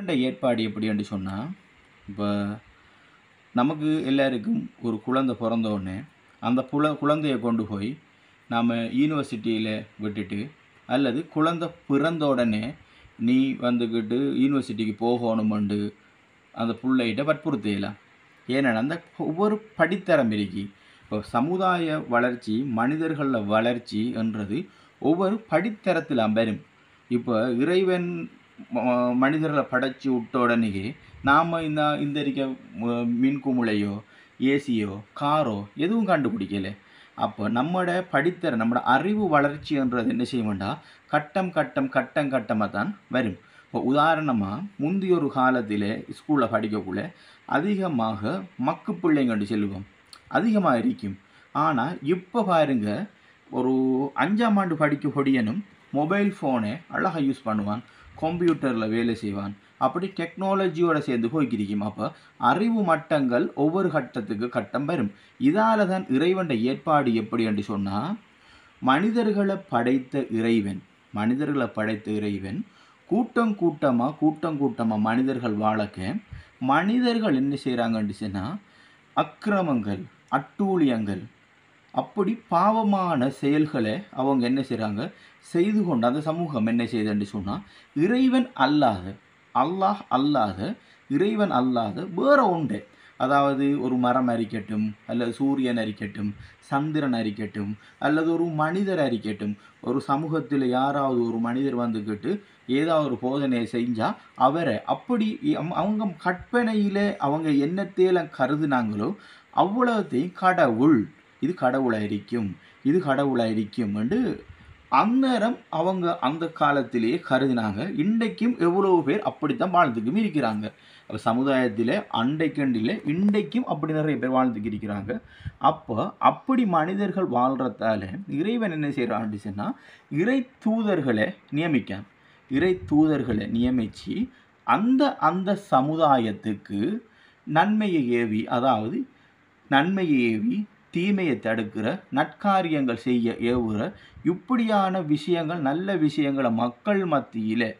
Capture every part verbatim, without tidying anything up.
இறைவன்ட ஏற்பாடு எப்படி என்று சொன்னால், இப்போ நமக்கு எல்லாருக்கும் ஒரு குழந்தை பிறந்த உடனே அந்த புல குழந்தையை கொண்டு போய் நாம் யூனிவர்சிட்டியில் விட்டுட்டு, அல்லது குழந்தை பிறந்த உடனே நீ வந்துக்கிட்டு யூனிவர்சிட்டிக்கு போகணுமெண்டு அந்த பிள்ளைகிட்ட வற்புறுத்தலாம். ஏன்னா அந்த ஒவ்வொரு படித்தரம் இருக்கி. இப்போ சமுதாய வளர்ச்சி, மனிதர்களில் வளர்ச்சி என்றது ஒவ்வொரு படித்தரத்தில் வரும். இப்போ இறைவன் மனிதர்களை படைச்சி விட்ட உடனேயே நாம் இந்த இந்த இருக்க மின்குமுளையோ ஏசியோ காரோ எதுவும் கண்டுபிடிக்கலை. அப்போ நம்மளோட படித்தர நம்மளோட அறிவு வளர்ச்சின்றது என்ன செய்ய வேண்டாம், கட்டம் கட்டம் கட்டம் கட்டமாக தான் வரும். இப்போ உதாரணமாக முந்தைய ஒரு காலத்தில் ஸ்கூலில் படிக்கக்குள்ள அதிகமாக மக்கு பிள்ளைங்கன்னு சொல்லுவோம், அதிகமாக இருக்கும். ஆனால் இப்போ பாருங்க, ஒரு அஞ்சாம் ஆண்டு படிக்க பொடியனும் மொபைல் ஃபோனை அழகாக யூஸ் பண்ணுவான், கம்ப்யூட்டரில் வேலை செய்வான், அப்படி டெக்னாலஜியோடு சேர்ந்து போய்க்கிருக்கும். அப்போ அறிவு மட்டங்கள் ஒவ்வொரு கட்டத்துக்கு கட்டம் வரும். இதால் தான் இறைவன் ஏற்பாடு எப்படி என்று சொன்னால், மனிதர்களை படைத்த இறைவன் மனிதர்களை படைத்த இறைவன் கூட்டம் கூட்டமாக கூட்டம் கூட்டமாக மனிதர்கள் வாழக்க, மனிதர்கள் என்ன செய்கிறாங்கன்னு சொன்னால் அக்கிரமங்கள், அட்டூழியங்கள், அப்படி பாவமான செயல்களை அவங்க என்ன செய்கிறாங்க செய்து கொண்டு அந்த சமூகம் என்ன செய்யுதுன்னு சொன்னால், இறைவன் அல்லாத அல்லாஹ் அல்லாத இறைவன் அல்லாத வேற ஒன்று, அதாவது ஒரு மரம் அரிக்கட்டும், அல்லது சூரியன் அரிக்கட்டும், சந்திரன் அரிக்கட்டும், அல்லது ஒரு மனிதர் அரிக்கட்டும், ஒரு சமூகத்தில் யாராவது ஒரு மனிதர் வந்துக்கிட்டு ஏதாவது ஒரு போதனையை செஞ்சால் அவரை அப்படி அவங்க கற்பனையில் அவங்க என்னத்தையில கருதுனாங்களோ அவ்வளோத்தையும் கடவுள், இது கடவுளாயிருக்கும், இது கடவுளாயிருக்கும் என்று அந்நேரம் அவங்க அந்த காலத்திலேயே கருதினாங்க. இன்றைக்கும் எவ்வளோ பேர் அப்படித்தான் வாழ்ந்துக்கும் இருக்கிறாங்க. அப்போ சமுதாயத்தில் அண்டைக்கண்டில் இன்றைக்கும் அப்படி நிறைய பேர் வாழ்ந்துக்கு இருக்கிறாங்க. அப்போ அப்படி மனிதர்கள் வாழ்கிறதால இறைவன் என்ன செய்கிறான்னு சொன்னால், இறை தூதர்களை நியமிக்கான். இறை தூதர்களை நியமித்து அந்த அந்த சமுதாயத்துக்கு நன்மையை ஏவி, அதாவது நன்மையை ஏவி தீமையை தடுக்கிற நற்காரியங்கள் செய்ய ஏவுகிற இப்படியான விஷயங்கள், நல்ல விஷயங்களை மக்கள் மத்தியில்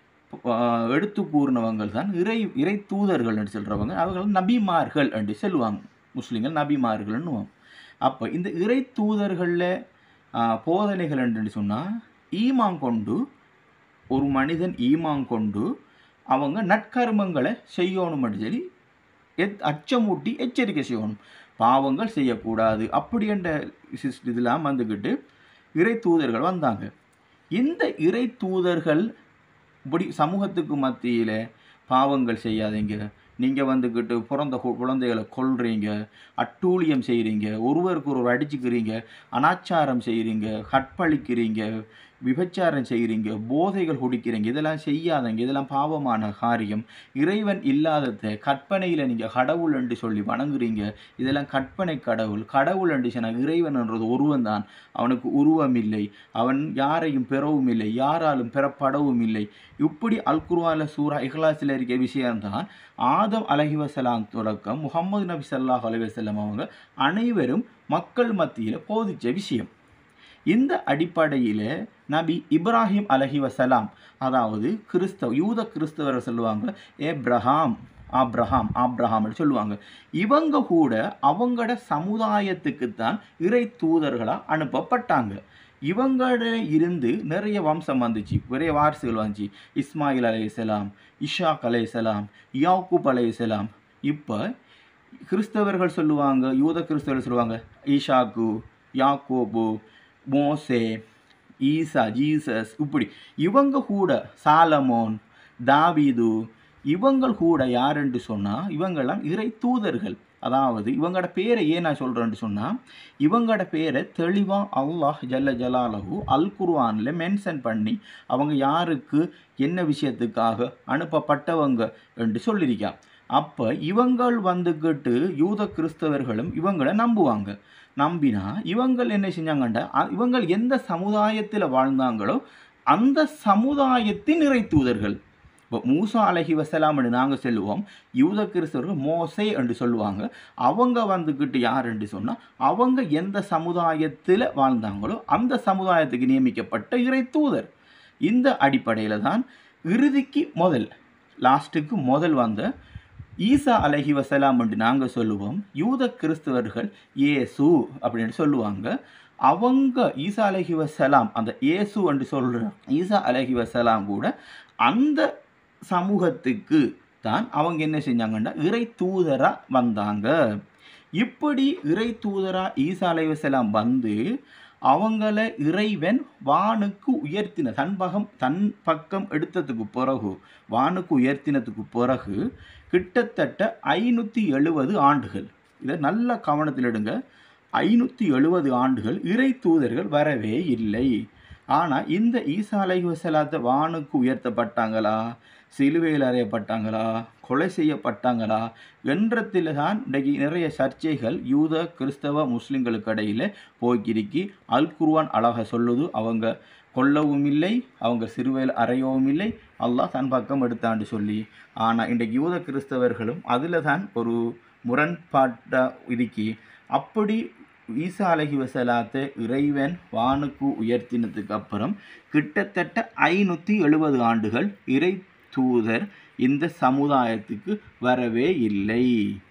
எடுத்து கூறினவங்கள் தான் இறை இறை தூதர்கள் என்று சொல்கிறவங்க. அவர்கள் நபிமார்கள் என்று சொல்லுவாங்க, முஸ்லீம்கள் நபிமார்கள்னு. அப்போ இந்த இறை தூதர்களில் போதனைகள் என்று சொன்னால், ஈமான் கொண்டு ஒரு மனிதன் ஈமான் கொண்டு அவங்க நற்கர்மங்களை செய்யணும்னு சொல்லி எத் அச்சமூட்டி எச்சரிக்கை செய்யணும், பாவங்கள் செய்யக்கூடாது. அப்படி என்ற இதெல்லாம் வந்துக்கிட்டு இறை தூதர்கள் வந்தாங்க. இந்த இறை தூதர்கள் இப்படி சமூகத்துக்கு மத்தியில் பாவங்கள் செய்யாதீங்க, நீங்கள் வந்துக்கிட்டு பிறந்த குழந்தைகளை கொல்றீங்க, அட்டூழியம் செய்கிறீங்க, ஒருவருக்கு ஒருவர் அடிச்சுக்கிறீங்க, அனாச்சாரம் செய்கிறீங்க, கற்பழிக்கிறீங்க, விபச்சாரம் செய்கிறீங்க, போதைகள் குடிக்கிறீங்க, இதெல்லாம் செய்யாதீங்க, இதெல்லாம் பாவமான காரியம். இறைவன் இல்லாததை கற்பனையில் நீங்கள் கடவுள் என்று சொல்லி வணங்குறீங்க, இதெல்லாம் கற்பனை கடவுள். கடவுள் என்று சொன்னால் இறைவன் என்றது ஒருவன் தான், அவனுக்கு உருவம் இல்லை, அவன் யாரையும் பெறவும் இல்லை, யாராலும் பெறப்படவும் இல்லை. இப்படி அல் குர்ஆனில் சூரா இஹ்லாஸில் இருக்க விஷயம்தான் ஆதம் அலைஹிவஸலாம் தொடக்கம் முஹம்மது நபி ஸல்லல்லாஹு அலைஹி வஸல்லம் அவங்க அனைவரும் மக்கள் மத்தியில் போதிச்ச விஷயம். இந்த அடிப்படையில் நபி இப்ராஹிம் அலைஹிவஸலாம், அதாவது கிறிஸ்தவ யூத கிறிஸ்தவரை சொல்லுவாங்க ஏப்ரஹாம் ஆப்ரஹாம் ஆப்ரஹாம்னு சொல்லுவாங்க. இவங்க கூட அவங்களோட சமுதாயத்துக்குத்தான் இறை தூதர்களாக அனுப்பப்பட்டாங்க. இவங்கள இருந்து நிறைய வம்சம் வந்துச்சு, நிறைய வாரிசுகள் வந்துச்சு. இஸ்மாயில் அலைஹிஸ்ஸலாம், இஷாக் அலைஹிஸ்ஸலாம், யாக்கூப் அலைஹிஸ்ஸலாம். இப்போ கிறிஸ்தவர்கள் சொல்லுவாங்க, யூத கிறிஸ்தவர்கள் சொல்லுவாங்க ஈஷாக்கு, யாக்கோபு, மோசே, ஈசா, ஜீசஸ். இப்படி இவங்க கூட சாலமோன், தாவீது, இவங்கள் கூட யாருன்னு சொன்னால் இவங்கெல்லாம் இறை தூதர்கள். அதாவது இவங்களோட பேரை ஏன் நான் சொல்கிறேன்னு சொன்னால், இவங்களோட பேரை தெளிவாக அல்லாஹ் ஜல்ல ஜலாலஹு அல் குர்ஆனில் மென்ஷன் பண்ணி அவங்க யாருக்கு என்ன விஷயத்துக்காக அனுப்பப்பட்டவங்க என்று சொல்லியிருக்கா. அப்போ இவங்கள் வந்துக்கிட்டு யூத கிறிஸ்தவர்களும் இவங்களை நம்புவாங்க. நம்பினா இவங்கள் என்ன செஞ்சாங்கண்டா, இவங்கள் எந்த சமுதாயத்தில் வாழ்ந்தாங்களோ அந்த சமுதாயத்தின் இறை தூதர்கள். இப்போ மூசா அலைஹிவஸலாம்னு நாங்கள் சொல்லுவோம், யூத கிறிஸ்தவர்கள் மோசே என்று சொல்லுவாங்க. அவங்க வந்துக்கிட்டு யார் என்று சொன்னால் அவங்க எந்த சமுதாயத்தில் வாழ்ந்தாங்களோ அந்த சமுதாயத்துக்கு நியமிக்கப்பட்ட இறை தூதர். இந்த அடிப்படையில் தான் இறுதிக்கு முதல் லாஸ்ட்டுக்கு முதல் வந்த ஈசா அலைஹி வஸலாம் என்று நாங்கள் சொல்லுவோம். யூத கிறிஸ்தவர்கள் இயேசு அப்படின்னு சொல்லுவாங்க. அவங்க ஈசா அலைஹி வஸலாம் அந்த இயேசு என்று சொல்கிற ஈசா அலைஹி வஸலாம் கூட அந்த சமூகத்துக்கு தான் அவங்க என்ன செஞ்சாங்கன்னா இறை தூதராக வந்தாங்க. இப்படி இறை தூதராக ஈசா அலைஹி வஸலாம் வந்து அவங்கள இறைவன் வானுக்கு உயர்த்தின தன் பகம் தன் பக்கம் எடுத்ததுக்கு பிறகு வானுக்கு உயர்த்தினதுக்கு பிறகு கிட்டத்தட்ட ஐநூற்றி எழுபது ஆண்டுகள், இதை நல்ல கவனத்தில் எடுங்க, ஐநூற்றி எழுபது ஆண்டுகள் இறை தூதர்கள் வரவே இல்லை. ஆனால் இந்த ஈசா அலைஹி வஸலாத்தை வானுக்கு உயர்த்தப்பட்டாங்களா, சிலுவையில் அறையப்பட்டாங்களா, கொலை செய்யப்பட்டாங்களா என்றத்தில் தான் இன்றைக்கு நிறைய சர்ச்சைகள் யூத கிறிஸ்தவ முஸ்லிம்களுக்கு இடையில் போய்க்கிருக்கி. அல் குர்ஆன் அழகாக சொல்லுது, அவங்க கொல்லவும் இல்லை, அவங்க சிறுவையில் அறையவும் இல்லை, அல்லாஹ் தன் பக்கம் எடுத்தான்னு சொல்லி. ஆனால் இன்றைக்கு யூத கிறிஸ்தவர்களும் அதில் தான் ஒரு முரண்பாட்டாக இருக்கி. அப்படி ஈசா அலைஹி வஸலாத்தை இறைவன் வானுக்கு உயர்த்தினதுக்கு அப்புறம் கிட்டத்தட்ட ஐநூற்றி எழுபது ஆண்டுகள் இறை தூதர் இந்த சமுதாயத்துக்கு வரவே இல்லை.